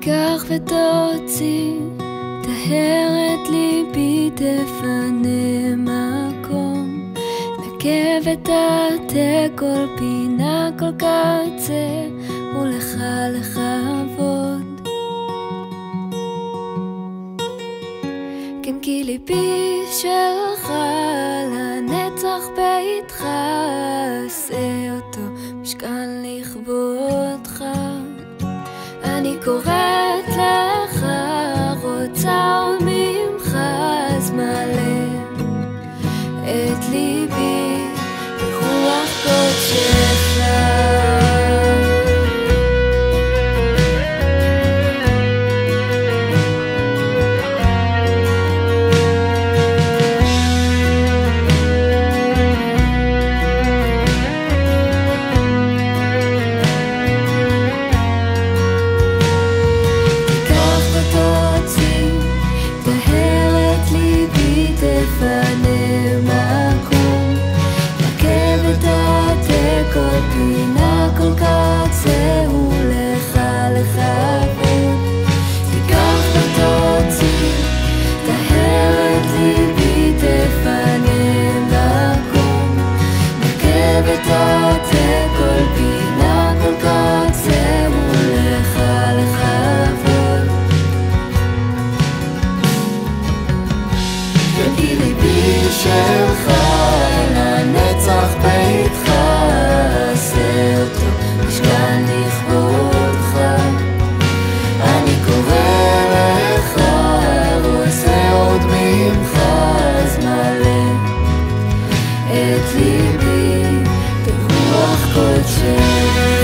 תיקח ותוציא, תהר את ליבי, תפנה מקום, נקה ותעתה כל פינה, כל קצה, ולך לכבוד. כן, כי ליבי שלך, לנצח ביתך, עשה אותו משכן לכבודך. אני קוראת לך, רוצה עוד ממך, אז מלא את ליבי ברוח קודשך. שלך לנצח ביתך, עשה אותו משכן לכבודך. אני קורא לך, רוצה עוד ממך, אז מלא את ליבי ברוח קודשך.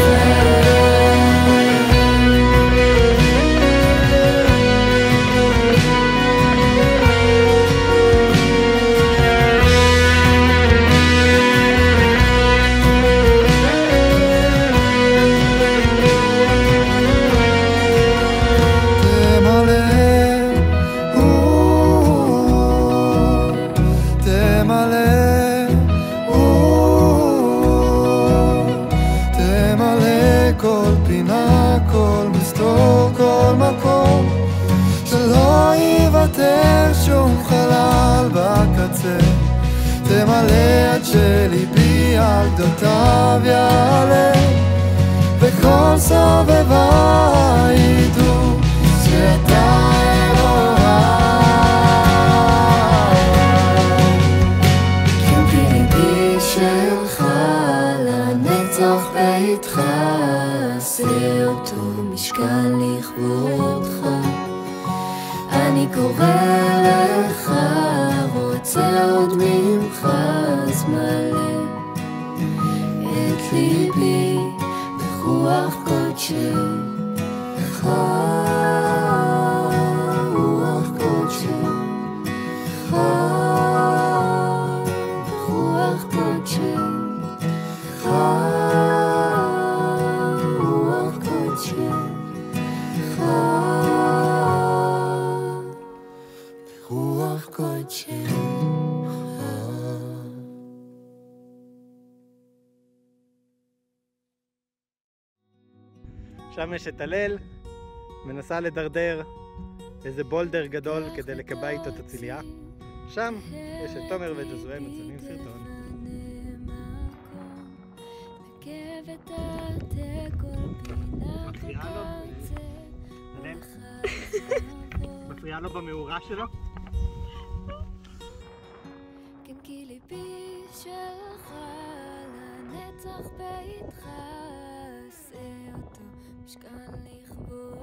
כל פינה, כל מסתור, כל מקום, שלא ייוותר שום חלל בקצה. תמלא עד שליבי על גדותיו יעלה, וכל סובבה ידעו שאתה אלוהי. כן, כי ליבי שלך לנצח ביתך, עשה אותו משכן לכבודך. אני קורא לך, רוצה עוד ממך, אז מלא את ליבי ברוח קודשך. רוח קודשך, ברוח קודשך. שם יש את הלל, מנסה לדרדר איזה בולדר גדול כדי לקבע איתו את הצילייה. שם יש את תומר וג'וזואה מצלמים סרטון. מפריעה לו במאורה שלו? כן, כי ליבי שלך לנצח ביתך, עשה אותו משכן לכבודך.